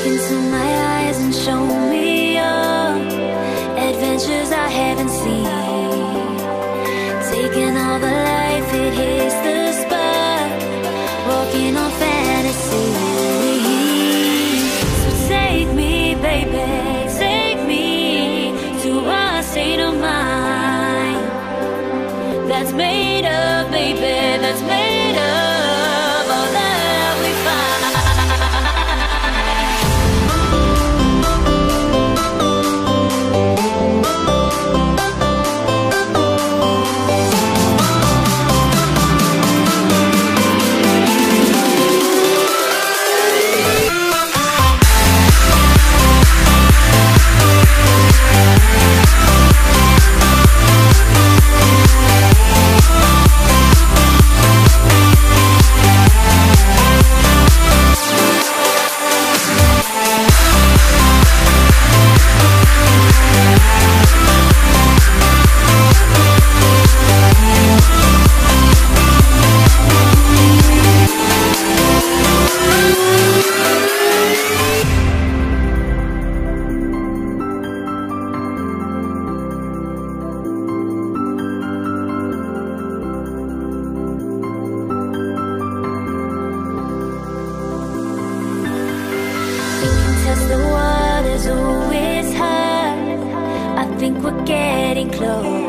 into my eyes and show me your adventures I haven't seen. Taking all the life, it hits the spot, walking on fantasy. So take me, baby, take me to a state of mind that's made of, baby, that's made of all that we find. The water's always high. I think we're getting close.